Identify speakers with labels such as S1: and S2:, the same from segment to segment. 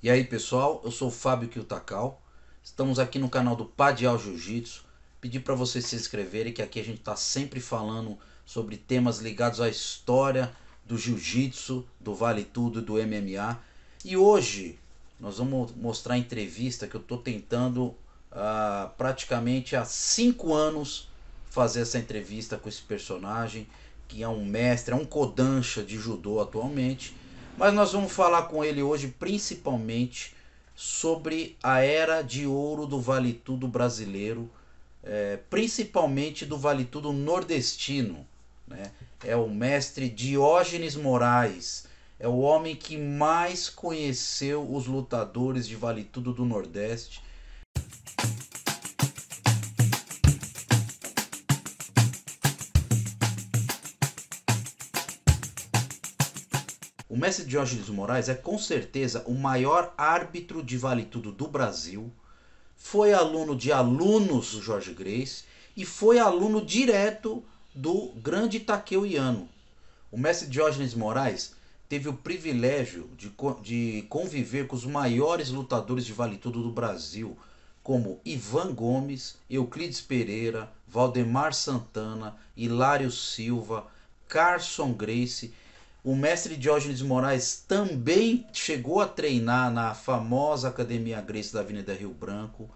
S1: E aí pessoal, eu sou o Fábio Kyutakal, estamos aqui no canal do Padial Jiu-Jitsu. Pedi para vocês se inscreverem, que aqui a gente está sempre falando sobre temas ligados à história do Jiu-Jitsu, do Vale Tudo e do MMA. E hoje nós vamos mostrar a entrevista que eu estou tentando praticamente há 5 anos fazer essa entrevista com esse personagem, que é um mestre, é um kodansha de judô atualmente. Mas nós vamos falar com ele hoje principalmente sobre a era de ouro do Vale Tudo brasileiro, principalmente do Vale Tudo nordestino, né? É o mestre Diógenes Moraes, é o homem que mais conheceu os lutadores de Vale Tudo do Nordeste. O mestre Diógenes Moraes é com certeza o maior árbitro de Vale Tudo do Brasil. Foi aluno de alunos do Jorge Gracie e foi aluno direto do grande Takeo Yano. O mestre Diógenes Moraes teve o privilégio de conviver com os maiores lutadores de Vale Tudo do Brasil, como Ivan Gomes, Euclides Pereira, Valdemar Santana, Hilário Silva, Carson Gracie. O mestre Diógenes Moraes também chegou a treinar na famosa Academia Gracie da Avenida Rio Branco.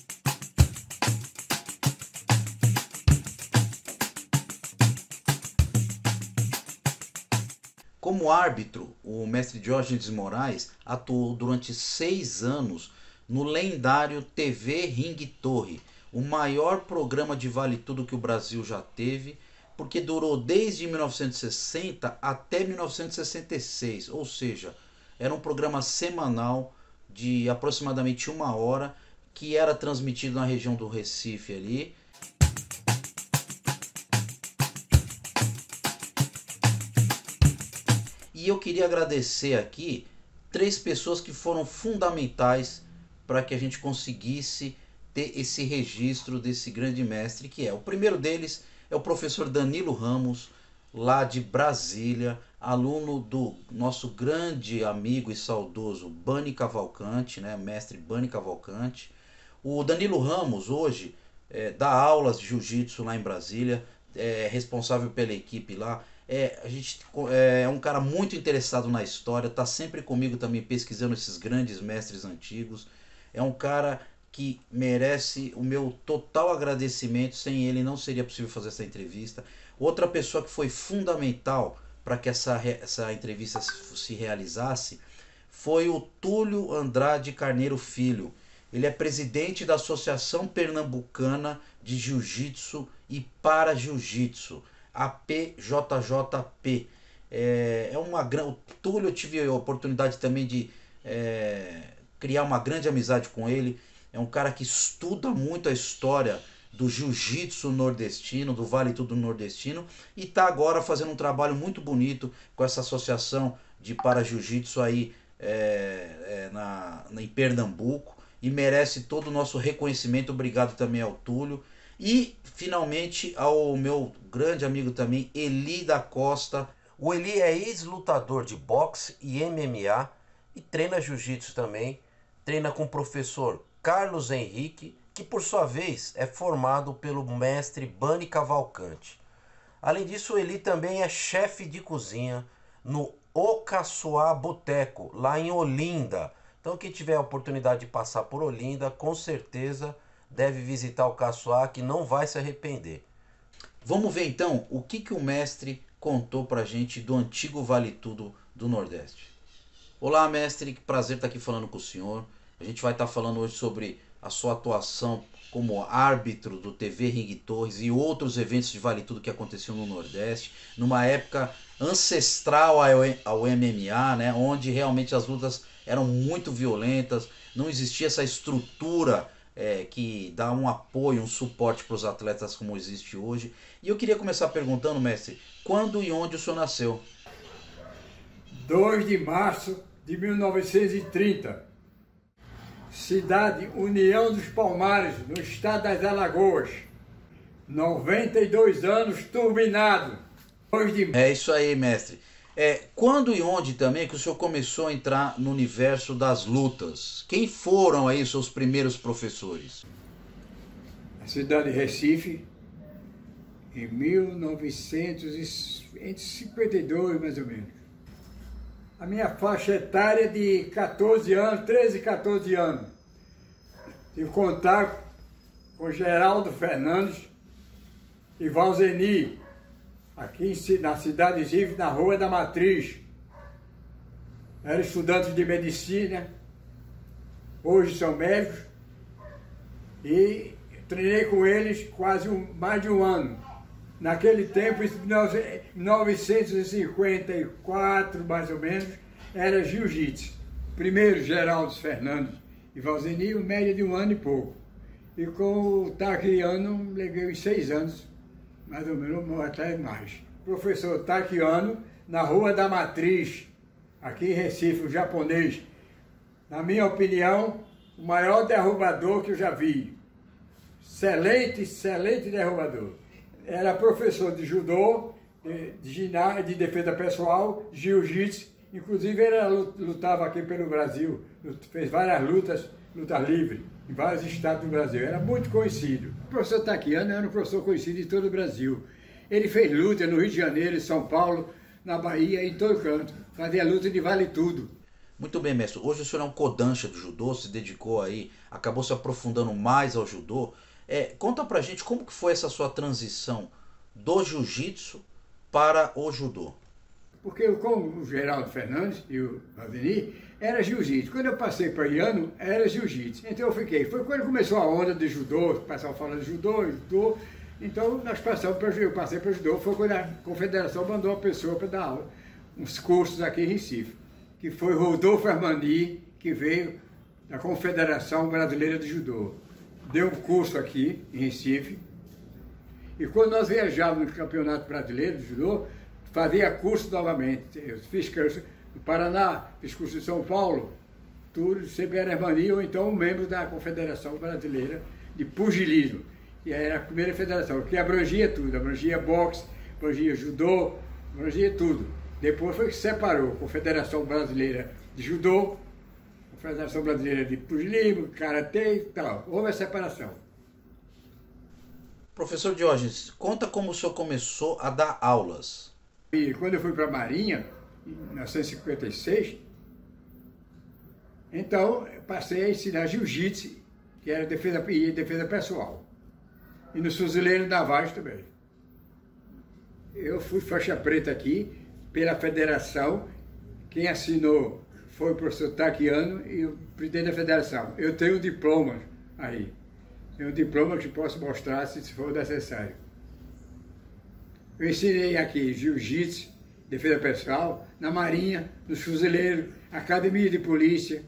S1: Como árbitro, o mestre Diógenes Moraes atuou durante 6 anos no lendário TV Ring Torre, o maior programa de Vale Tudo que o Brasil já teve, porque durou desde 1960 até 1966, ou seja, era um programa semanal de aproximadamente 1 hora, que era transmitido na região do Recife ali. E eu queria agradecer aqui 3 pessoas que foram fundamentais para que a gente conseguisse ter esse registro desse grande mestre, que é o primeiro deles é o professor Danilo Ramos, lá de Brasília, aluno do nosso grande amigo e saudoso Bani Cavalcante, né, mestre Bani Cavalcante. O Danilo Ramos hoje dá aulas de jiu-jitsu lá em Brasília, é responsável pela equipe lá. É um cara muito interessado na história, está sempre comigo também pesquisando esses grandes mestres antigos. É um cara que merece o meu total agradecimento. Sem ele não seria possível fazer essa entrevista. Outra pessoa que foi fundamental para que essa entrevista se realizasse foi o Túlio Andrade Carneiro Filho. Ele é presidente da Associação Pernambucana de Jiu-Jitsu e Para Jiu-Jitsu, APJJP. O Túlio, eu tive a oportunidade também de criar uma grande amizade com ele. É um cara que estuda muito a história do jiu-jitsu nordestino, do Vale Tudo nordestino, e está agora fazendo um trabalho muito bonito com essa associação de para jiu-jitsu aí em Pernambuco, e merece todo o nosso reconhecimento. Obrigado também ao Túlio. E finalmente ao meu grande amigo também, Eli da Costa. O Eli é ex-lutador de boxe e MMA e treina jiu-jitsu também. Treina com o professor Carlos Henrique, que por sua vez é formado pelo mestre Bani Cavalcante. Além disso, o Eli também é chefe de cozinha no O Caçoá Boteco, lá em Olinda. Então quem tiver a oportunidade de passar por Olinda, com certeza deve visitar o Caçoá, que não vai se arrepender. Vamos ver então o que o mestre contou pra gente do antigo Vale Tudo do Nordeste. Olá, mestre, que prazer estar aqui falando com o senhor. A gente vai estar falando hoje sobre a sua atuação como árbitro do TV Ring Torres e outros eventos de Vale Tudo que aconteciam no Nordeste, numa época ancestral ao MMA, né, onde realmente as lutas eram muito violentas, não existia essa estrutura que dá um apoio, um suporte para os atletas como existe hoje. E eu queria começar perguntando, mestre, quando e onde o senhor nasceu?
S2: 2 de março de 1930, cidade União dos Palmares, no estado das Alagoas. 92 anos, turbinado.
S1: É isso aí, mestre. Quando e onde também que o senhor começou a entrar no universo das lutas? Quem foram aí os seus primeiros professores?
S2: Na cidade de Recife, em 1952, mais ou menos. A minha faixa etária é de 14 anos, 13, 14 anos. Tive contato com Geraldo Fernandes e Valzeni, aqui na cidade de Recife, na Rua da Matriz. Eram estudantes de medicina, hoje são médicos, e treinei com eles quase mais de um ano. Naquele tempo, em 1954, mais ou menos, era jiu-jitsu. Primeiro Geraldo Fernandes e Valzeni, média de um ano e pouco. E com o Taquiano, levei uns 6 anos, mais ou menos, até mais. Professor Taquiano, na Rua da Matriz, aqui em Recife, o japonês. Na minha opinião, o maior derrubador que eu já vi. Excelente, excelente derrubador. Era professor de judô, de ginástica, de defesa pessoal, jiu-jitsu, inclusive ele lutava aqui pelo Brasil, fez várias lutas livres, em vários estados do Brasil, era muito conhecido. O professor Taquiano era um professor conhecido em todo o Brasil. Ele fez luta no Rio de Janeiro, em São Paulo, na Bahia, em todo canto, fazia luta de vale tudo.
S1: Muito bem, mestre. Hoje o senhor é um kodansha do judô, se dedicou aí, acabou se aprofundando mais ao judô. Conta pra gente como que foi essa sua transição do jiu-jitsu para o judô.
S2: Porque como o Geraldo Fernandes e o Valzeni, era jiu-jitsu. Quando eu passei para Iano, era jiu-jitsu. Então eu fiquei. Foi quando começou a onda de judô, o pessoal falando de judô. Então nós passamos para eu passei para o judô. Foi quando a confederação mandou uma pessoa para dar aula, uns cursos aqui em Recife, que foi Rodolfo Armani, que veio da Confederação Brasileira de Judô. Deu um curso aqui em Recife. E quando nós viajávamos no Campeonato Brasileiro de Judô, fazia curso novamente. Eu fiz curso no Paraná, fiz curso em São Paulo, tudo, sempre era Armani, ou então um membro da Confederação Brasileira de Pugilismo. E aí era a primeira federação, que abrangia tudo, abrangia boxe, abrangia judô, abrangia tudo. Depois foi que separou, Confederação Brasileira de Judô, Confederação Brasileira de Pugilismo, Karatê e tal. Houve a separação.
S1: Professor Diógenes, conta como o senhor começou a dar aulas.
S2: E quando eu fui para a Marinha, em 1956, então eu passei a ensinar jiu-jitsu, que era defesa pessoal. E nos fuzileiros navais também. Eu fui faixa preta aqui, pela federação. Quem assinou foi o professor Taquiano e o presidente da federação. Eu tenho diplomas aí. Tenho um diploma que posso mostrar se for necessário. Eu ensinei aqui jiu-jitsu, defesa pessoal, na Marinha, nos fuzileiros, academia de polícia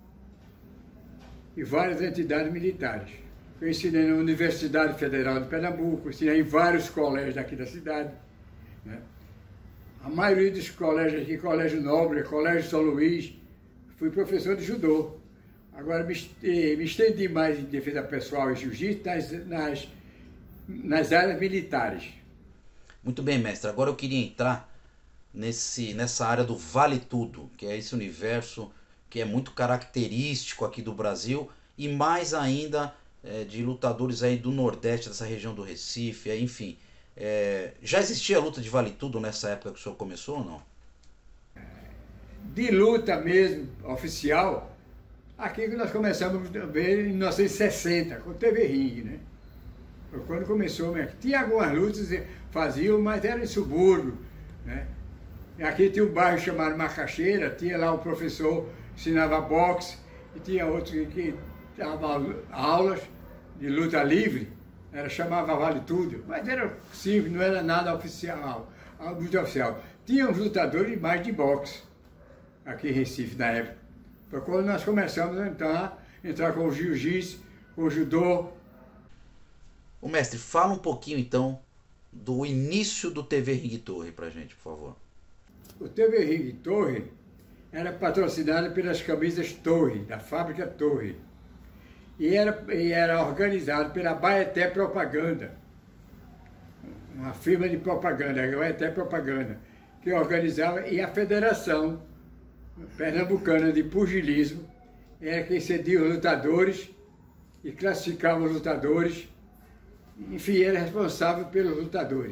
S2: e várias entidades militares. Eu ensinei na Universidade Federal de Pernambuco, ensinei em vários colégios daqui da cidade, né? A maioria dos colégios aqui, Colégio Nobre, Colégio São Luís, fui professor de judô. Agora me estendi mais em defesa pessoal e jiu-jitsu nas áreas militares.
S1: Muito bem, mestre. Agora eu queria entrar nessa área do Vale Tudo, que é esse universo que é muito característico aqui do Brasil e mais ainda de lutadores aí do Nordeste, dessa região do Recife, enfim. Já existia a luta de Vale Tudo nessa época que o senhor começou ou não?
S2: De luta mesmo, oficial, aqui que nós começamos a ver em 1960, quando teve ringue, né? Foi quando começou mesmo. Tinha algumas lutas que faziam, mas era em subúrbio, né? E aqui tinha um bairro chamado Macaxeira, tinha lá um professor que ensinava boxe, e tinha outro que dava aulas de luta livre, chamava Vale Tudo, mas era simples, não era nada oficial, muito oficial. Tinha uns lutadores mais de boxe, aqui em Recife, na época. Foi quando nós começamos a entrar com o jiu-jitsu, com o judô.
S1: O mestre, fala um pouquinho então do início do TV Ring Torre pra gente, por favor.
S2: O TV Ring Torre era patrocinado pelas camisas Torre, da fábrica Torre. E era organizado pela Baeté Propaganda, uma firma de propaganda, a Baeté Propaganda, que organizava, e a Federação Pernambucana de Pugilismo era quem cedia os lutadores e classificava os lutadores, enfim, era responsável pelos lutadores.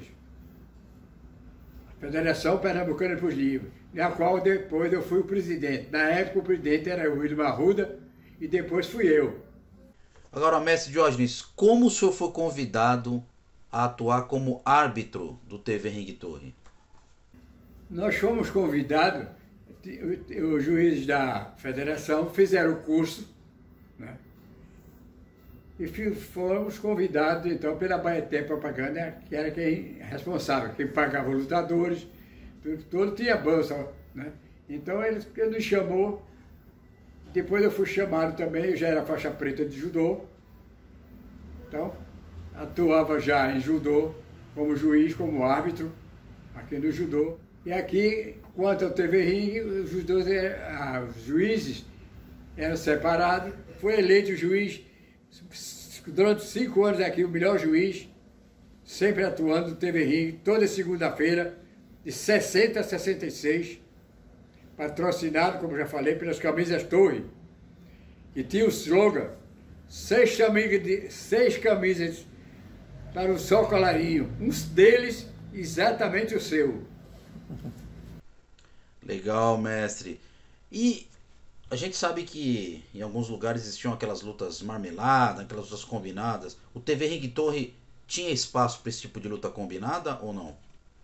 S2: A Federação Pernambucana de Pugilismo, na qual depois eu fui o presidente. Na época o presidente era o William Arruda e depois fui eu.
S1: Agora, mestre Diógenes, como o senhor foi convidado a atuar como árbitro do TV Ring Torre?
S2: Nós fomos convidados, os juízes da federação fizeram o curso, né? E fomos convidados, então, pela Baeté Propaganda, que era quem responsável, quem pagava os lutadores, tudo tinha bolsa, né? Então, ele nos chamou. Depois eu fui chamado também, eu já era faixa preta de judô. Então, atuava já em judô, como juiz, como árbitro, aqui no judô. E aqui, quanto ao TV Ring, os juízes eram separados. Foi eleito o juiz, durante 5 anos aqui, o melhor juiz, sempre atuando no TV Ring, toda segunda-feira, de 60 a 66, patrocinado, como já falei, pelas camisas Torre. E tinha o slogan, 6 camisas para o Sol Colarinho. Um deles, exatamente o seu.
S1: Legal, mestre. E a gente sabe que em alguns lugares existiam aquelas lutas marmeladas, aquelas lutas combinadas. O TV Ring Torre tinha espaço para esse tipo de luta combinada ou não?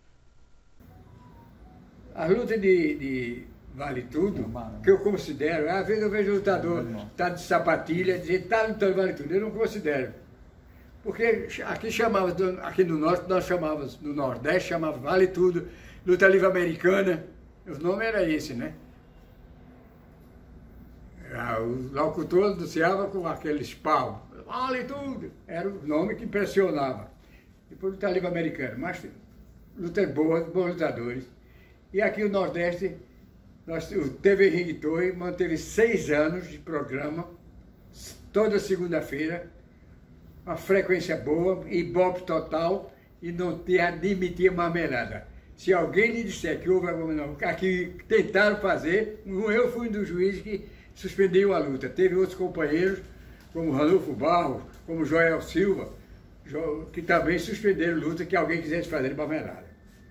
S2: A luta de vale tudo, que eu considero, às vezes eu vejo o lutador tá de sapatilha, dizer tá lutando vale tudo, eu não considero. Porque aqui chamava, aqui no norte nós chamávamos, no nordeste chamava vale tudo, luta livre americana, o nome era esse, né? O locutor anunciava com aqueles pau, vale tudo, era o nome que impressionava. Depois luta livre americana, mas lutas boas, bons lutadores. E aqui no Nordeste, o TV Ring Torre manteve 6 anos de programa, toda segunda-feira, uma frequência boa, ibope total, e não admitia marmelada. Se alguém lhe disser que houve alguma aqui tentaram fazer, eu fui um dos juízes que suspendeu a luta. Teve outros companheiros, como Ranulfo Barros, como Joel Silva, que também suspenderam luta que alguém quisesse fazer marmelada.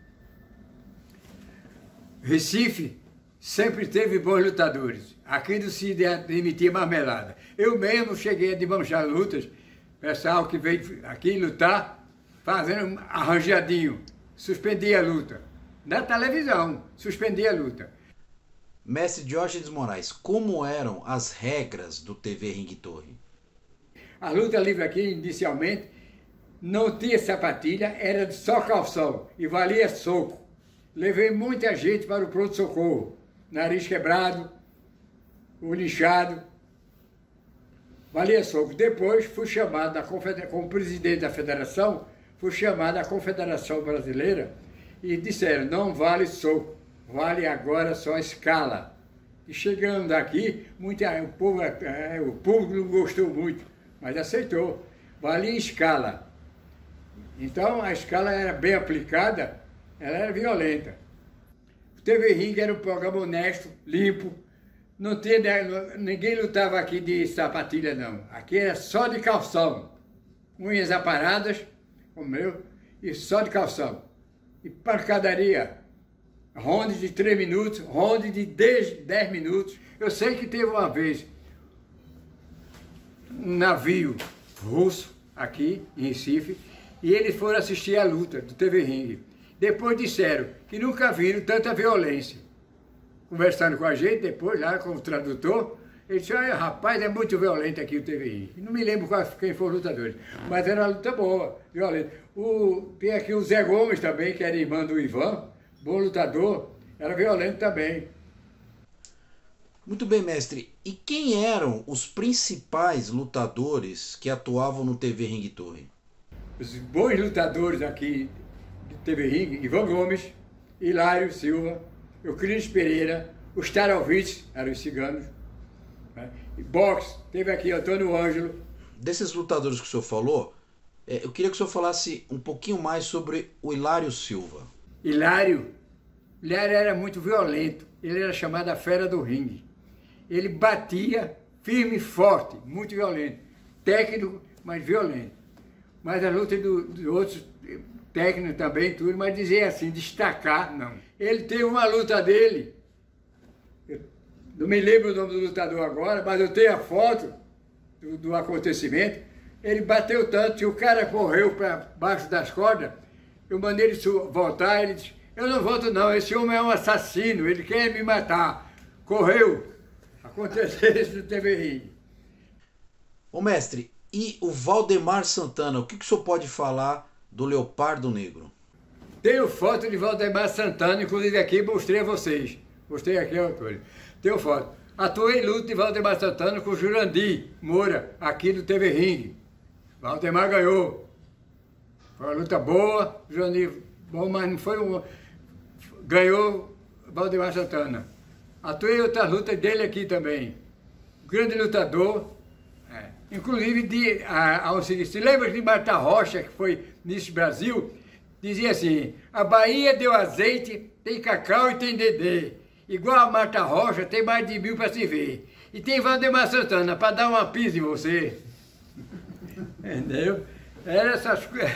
S2: Recife sempre teve bons lutadores. Aqui não se admitia marmelada. Eu mesmo cheguei a desmanchar lutas, pessoal que veio aqui lutar, fazendo arranjadinho, suspendia a luta. Na televisão, suspendia a luta.
S1: Mestre Diógenes Moraes, como eram as regras do TV Ring Torre?
S2: A luta livre aqui, inicialmente, não tinha sapatilha, era só calção e valia soco. Levei muita gente para o pronto-socorro, nariz quebrado, o lixado, valia soco. Depois fui chamado, como presidente da federação, fui chamado à Confederação Brasileira e disseram, não vale soco, vale agora só escala. E chegando daqui, o público não gostou muito, mas aceitou, valia escala. Então a escala era bem aplicada, ela era violenta. O TV Ring era um programa honesto, limpo, não tinha, ninguém lutava aqui de sapatilha não, aqui era só de calção, unhas aparadas, como eu, e só de calção. E pancadaria, ronde de 3 minutos, ronde de 10 minutos. Eu sei que teve uma vez um navio russo aqui em Recife, e eles foram assistir a luta do TV Ring. Depois disseram que nunca viram tanta violência. Conversando com a gente, depois lá com o tradutor, ele disse, olha, rapaz, é muito violento aqui o TV Ring. Não me lembro quem foram os lutadores, mas era uma luta boa, violenta. Tem aqui o Zé Gomes também, que era irmão do Ivan, bom lutador, era violento também.
S1: Muito bem, mestre. E quem eram os principais lutadores que atuavam no TV Ring Torre?
S2: Os bons lutadores aqui do TV Ring, Ivan Gomes, Hilário Silva, Euclides Pereira, os Tarovitz, eram os ciganos, né? E boxe, teve aqui Antônio Ângelo.
S1: Desses lutadores que o senhor falou, eu queria que o senhor falasse um pouquinho mais sobre o Hilário Silva.
S2: Hilário Ele era muito violento, ele era chamado a fera do ringue. Ele batia firme e forte, muito violento. Técnico, mas violento. Mas a luta dos outros técnicos também, tudo, mas dizer assim, destacar, não. Ele teve uma luta dele, eu não me lembro o nome do lutador agora, mas eu tenho a foto do acontecimento. Ele bateu tanto que o cara correu para baixo das cordas, eu mandei ele voltar, ele disse, eu não volto não, esse homem é um assassino, ele quer me matar. Correu. Aconteceu isso no TV Ring.
S1: Ô mestre, e o Valdemar Santana, o que o senhor pode falar do Leopardo Negro?
S2: Tenho foto de Valdemar Santana, inclusive aqui, mostrei a vocês. Mostrei aqui ao autor. Tenho foto. Atuei em luta de Valdemar Santana com o Jurandir Moura, aqui no TV Ring. Valdemar ganhou. Foi uma luta boa, Jurandir bom, mas não foi um... Ganhou Valdemar Santana. Atuei em outras lutas dele aqui também. Grande lutador. Inclusive, se lembra de Marta Rocha, que foi Miss Brasil? Dizia assim, a Bahia deu azeite, tem cacau e tem dedê. Igual a Marta Rocha, tem mais de 1000 para se ver. E tem Valdemar Santana, para dar uma pisa em você. Entendeu? Era essas coisas.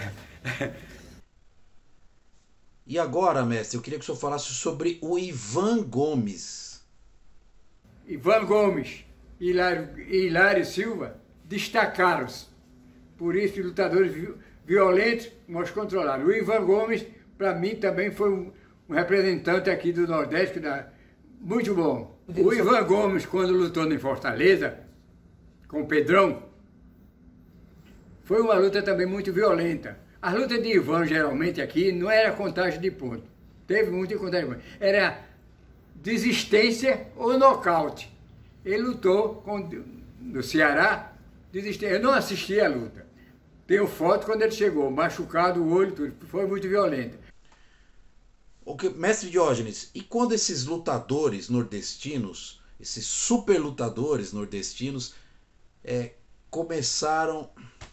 S1: E agora, mestre, eu queria que o senhor falasse sobre o Ivan Gomes.
S2: Ivan Gomes e Hilário Silva destacaram-se. Por isso, lutadores violentos, nós controlaram. O Ivan Gomes, para mim, também foi um representante aqui do Nordeste, muito bom. O Ivan Gomes, quando lutou em Fortaleza, com o Pedrão, foi uma luta também muito violenta. A luta de Ivan, geralmente, aqui, não era contagem de ponto. Teve muita contagem de ponto. Era desistência ou nocaute. Ele lutou no Ceará, desistência. Eu não assisti a luta. Tenho foto quando ele chegou, machucado, o olho, tudo. Foi muito violenta.
S1: Mestre Diógenes, e quando esses lutadores nordestinos, esses super lutadores nordestinos, começaram...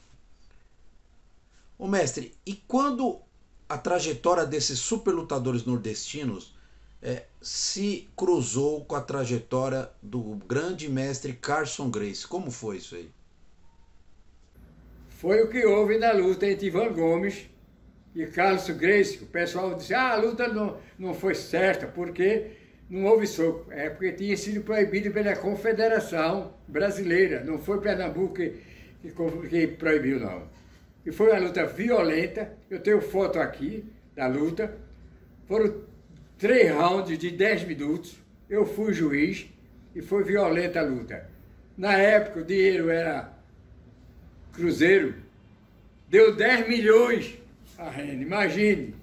S1: Ô mestre, e quando a trajetória desses super lutadores nordestinos se cruzou com a trajetória do grande mestre Carlson Gracie? Como foi isso aí?
S2: Foi o que houve na luta entre Ivan Gomes e Carlson Gracie. O pessoal disse, a luta não foi certa, porque não houve soco. É porque tinha sido proibido pela Confederação Brasileira. Não foi Pernambuco que proibiu, não. E foi uma luta violenta. Eu tenho foto aqui da luta. Foram 3 rounds de 10 minutos. Eu fui juiz e foi violenta a luta. Na época o dinheiro era cruzeiro. Deu 10 milhões a renda, imagine.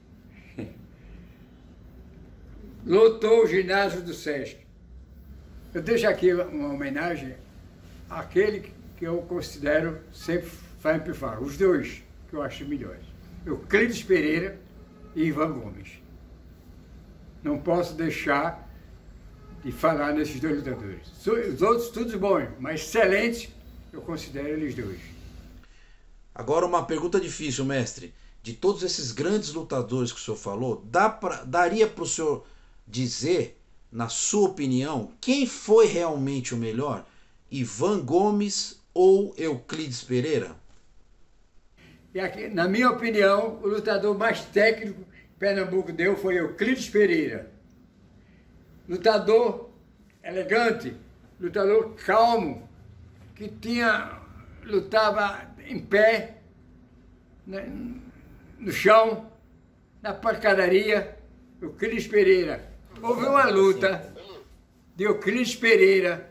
S2: Lotou o ginásio do Sesc. Eu deixo aqui uma homenagem àquele que eu considero sempre falo, os dois que eu acho melhores. Euclides Pereira e Ivan Gomes. Não posso deixar de falar nesses dois lutadores. Os outros, todos bons, mas excelentes, eu considero eles dois.
S1: Agora uma pergunta difícil, mestre. De todos esses grandes lutadores que o senhor falou, daria para o senhor dizer, na sua opinião, quem foi realmente o melhor? Ivan Gomes ou Euclides Pereira?
S2: E aqui, na minha opinião, o lutador mais técnico que Pernambuco deu foi Euclides Pereira. Lutador elegante, lutador calmo, que lutava em pé, no chão, na pancadaria. Euclides Pereira. Houve uma luta de Euclides Pereira,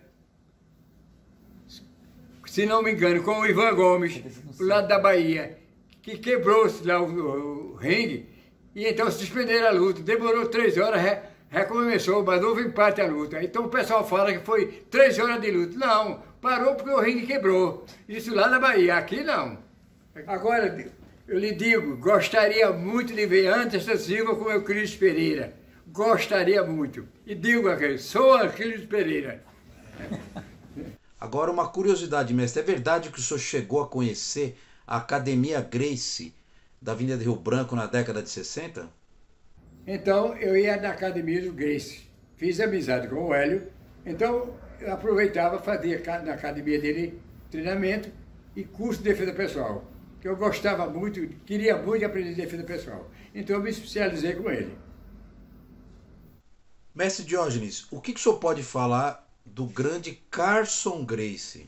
S2: se não me engano, com o Ivan Gomes, do lado da Bahia, que quebrou-se lá o ringue, e então suspenderam a luta. Demorou 3 horas, recomeçou, mas houve empate a luta. Então o pessoal fala que foi 3 horas de luta. Não, parou porque o ringue quebrou. Isso lá na Bahia, aqui não. Agora, eu lhe digo, gostaria muito de ver Anderson Silva com Euclides Pereira. Gostaria muito. E digo aqui, sou Euclides Pereira.
S1: Agora uma curiosidade, mestre. É verdade que o senhor chegou a conhecer a Academia Gracie da Avenida de Rio Branco na década de 60?
S2: Então eu ia na academia do Gracie, fiz amizade com o Hélio, então eu aproveitava, fazia na academia dele treinamento e curso de defesa pessoal, que eu gostava muito, queria muito aprender defesa pessoal. Então eu me especializei com ele.
S1: Mestre Diógenes, o que o senhor pode falar do grande Carlson Gracie?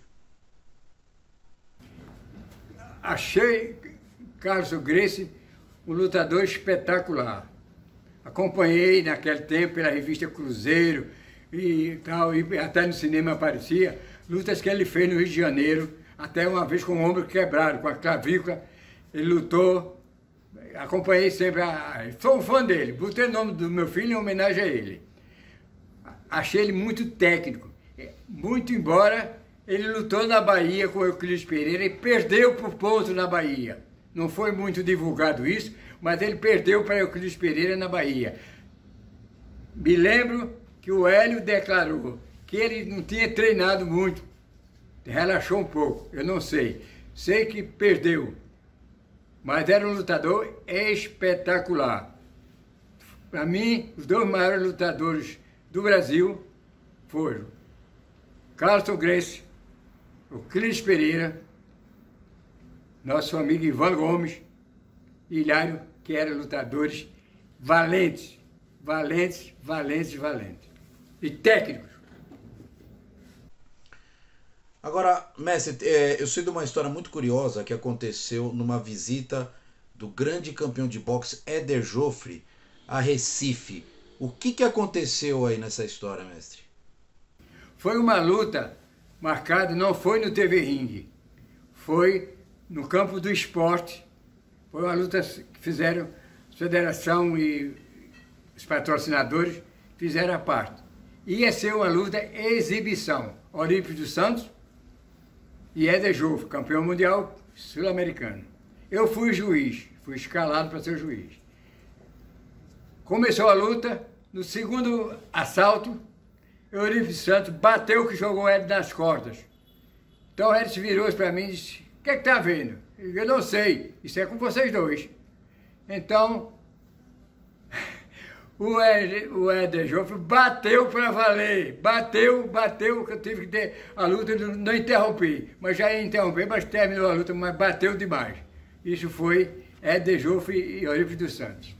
S2: Achei Carlson Gracie um lutador espetacular. Acompanhei naquele tempo pela revista Cruzeiro e tal, e até no cinema aparecia, lutas que ele fez no Rio de Janeiro, até uma vez com o ombro quebrado, com a clavícula, ele lutou, acompanhei sempre, sou um fã dele, botei o nome do meu filho em homenagem a ele. Achei ele muito técnico, muito embora ele lutou na Bahia com o Euclides Pereira e perdeu por ponto na Bahia. Não foi muito divulgado isso, mas ele perdeu para Euclides Pereira na Bahia. Me lembro que o Hélio declarou que ele não tinha treinado muito, relaxou um pouco, eu não sei. Sei que perdeu, mas era um lutador espetacular. Para mim, os dois maiores lutadores do Brasil foram Carlson Gracie, Euclides Pereira, nosso amigo Ivan Gomes e Hilário, que eram lutadores valentes, valentes, valentes, valentes. E técnicos.
S1: Agora, mestre, eu sei de uma história muito curiosa que aconteceu numa visita do grande campeão de boxe Éder Joffre a Recife. O que aconteceu aí nessa história, mestre?
S2: Foi uma luta marcada, não foi no TV Ring, foi no campo do esporte. Foi uma luta que fizeram a federação e os patrocinadores fizeram a parte. Ia ser uma luta exibição. Olímpio dos Santos e Éder Joffre, campeão mundial sul-americano. Eu fui juiz, fui escalado para ser juiz. Começou a luta, no segundo assalto, Olímpio dos Santos bateu que jogou o Éder nas cordas. Então o Éder se virou para mim e disse: "O que está vendo?" Eu não sei, isso é com vocês dois. Então, o Éder Joffre bateu para valer, bateu, que eu tive que ter a luta, não interrompi, mas já ia interromper, mas terminou a luta, mas bateu demais. Isso foi Éder Joffre e Olímpio dos Santos.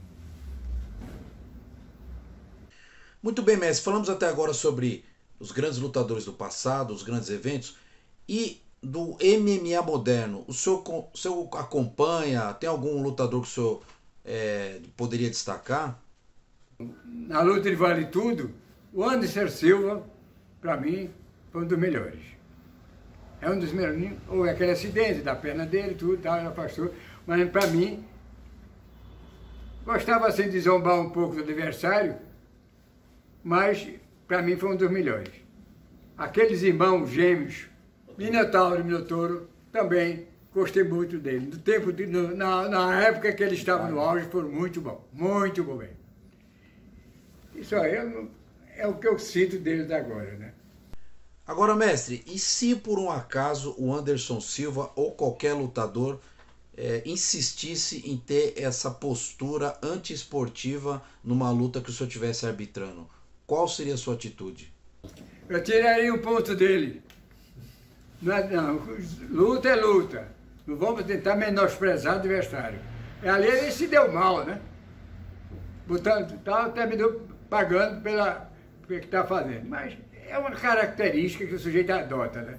S1: Muito bem, mestre, falamos até agora sobre os grandes lutadores do passado, os grandes eventos, e do MMA moderno. O senhor acompanha, tem algum lutador que o senhor poderia destacar?
S2: Na luta de Vale Tudo, o Anderson Silva, para mim, foi um dos melhores. É um dos melhores. Houve aquele acidente da perna dele, tudo, tal, ele afastou. Mas para mim, gostava assim de zombar um pouco do adversário, mas para mim foi um dos melhores. Aqueles irmãos gêmeos, Minotauro e Minotouro, também gostei muito dele. No tempo na época que ele estava no auge, foram muito bom mesmo. Isso aí é o que eu sinto deles agora, né?
S1: Agora, mestre, e se por um acaso o Anderson Silva ou qualquer lutador insistisse em ter essa postura antiesportiva numa luta que o senhor estivesse arbitrando, qual seria a sua atitude?
S2: Eu tiraria um ponto dele. Não, luta é luta. Não vamos tentar menosprezar o adversário. Ali ele se deu mal, né? Botando tal, terminou pagando pelo que está fazendo. Mas é uma característica que o sujeito adota, né?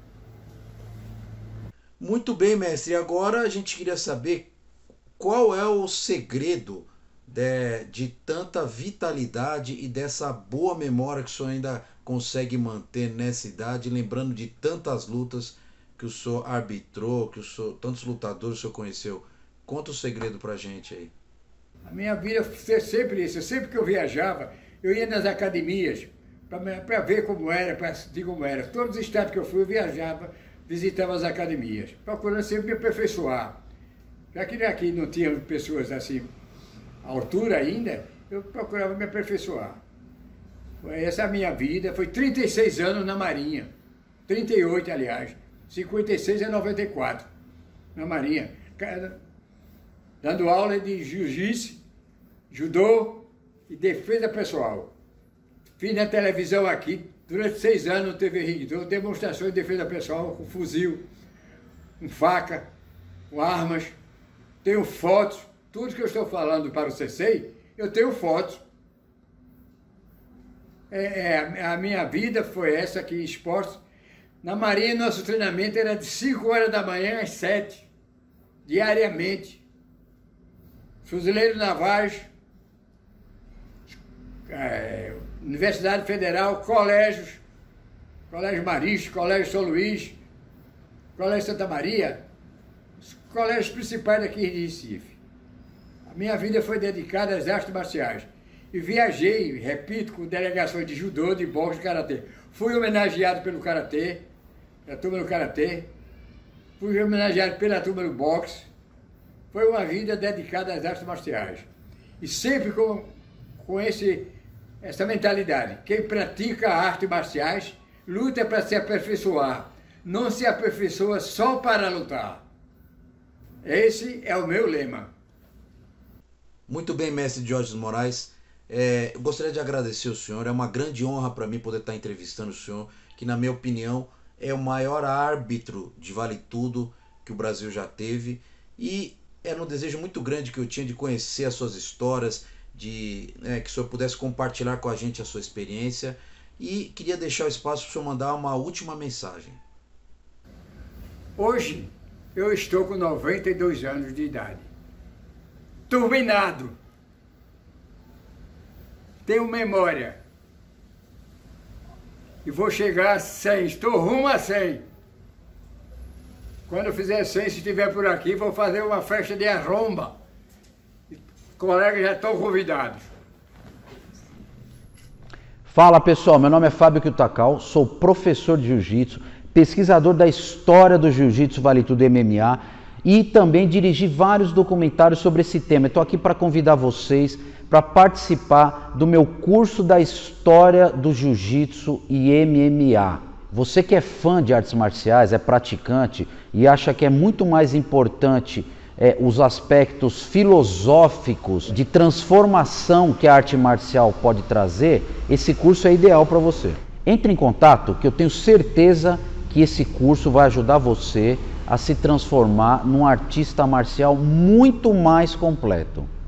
S1: Muito bem, mestre. E agora a gente queria saber qual é o segredo de tanta vitalidade e dessa boa memória que o senhor ainda consegue manter nessa idade, lembrando de tantas lutas que o senhor arbitrou, que tantos lutadores o senhor conheceu. Conta o segredo pra gente aí.
S2: A minha vida foi sempre isso. Sempre que eu viajava, eu ia nas academias para ver como era, para assistir como era. Todos os estados que eu fui, eu viajava, visitava as academias, procurando sempre me aperfeiçoar. Já que aqui não tinha pessoas assim, à altura ainda, eu procurava me aperfeiçoar. Essa é a minha vida. Foi 36 anos na Marinha. 38, aliás. 56 a 94, na Marinha. Dando aula de jiu-jitsu, judô, e defesa pessoal. Fiz na televisão aqui, durante 6 anos no TV Rio, então demonstrações de defesa pessoal com fuzil, com faca, com armas. Tenho fotos, tudo que eu estou falando para o CCI, eu tenho fotos. A minha vida foi essa aqui, esporte. Na Marinha, nosso treinamento era de 5 horas da manhã às 7, diariamente. Fuzileiros navais, Universidade Federal, colégios, Colégio Marista, Colégio São Luís, Colégio Santa Maria, os colégios principais daqui de Recife. A minha vida foi dedicada às artes marciais. E viajei, repito, com delegações de judô, de boxe, de karatê. Fui homenageado pelo karatê, pela turma do karatê. Fui homenageado pela turma do boxe. Foi uma vida dedicada às artes marciais. E sempre com essa mentalidade. Quem pratica artes marciais luta para se aperfeiçoar. Não se aperfeiçoa só para lutar. Esse é o meu lema.
S1: Muito bem, mestre Diógenes Moraes. Eu gostaria de agradecer ao senhor. É uma grande honra para mim poder estar entrevistando o senhor, que na minha opinião é o maior árbitro de vale tudo que o Brasil já teve. E era um desejo muito grande que eu tinha de conhecer as suas histórias, que o senhor pudesse compartilhar com a gente a sua experiência. E queria deixar o espaço para o senhor mandar uma última mensagem.
S2: Hoje eu estou com 92 anos de idade. Turbinado. Tenho memória. E vou chegar a 100. Estou rumo a 100. Quando eu fizer 100, se estiver por aqui, vou fazer uma festa de arromba. Colegas já estão convidados.
S3: Fala pessoal, meu nome é Fábio Kiyotakawa, sou professor de Jiu-Jitsu, pesquisador da história do Jiu-Jitsu Vale Tudo MMA e também dirigi vários documentários sobre esse tema. Estou aqui para convidar vocês para participar do meu curso da história do Jiu-Jitsu e MMA. Você que é fã de artes marciais, é praticante e acha que é muito mais importante os aspectos filosóficos de transformação que a arte marcial pode trazer, esse curso é ideal para você. Entre em contato que eu tenho certeza que esse curso vai ajudar você a se transformar num artista marcial muito mais completo.